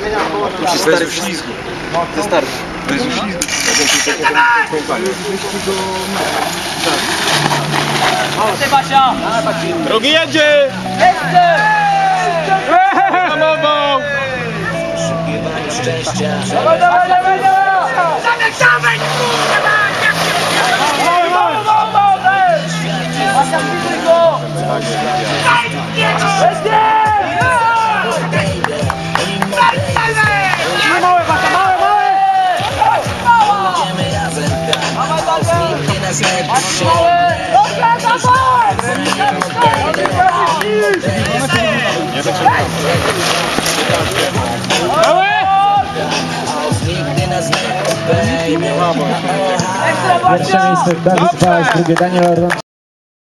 Bez uślizgu. Wystarczy. Bez uślizgu. Drugi jedzie! Hamował! Dawaj, dawaj, dawaj, dawaj! Dawaj, kurwa! Pierwsze miejsce Dawid Baś, drugie Daniel Orlon.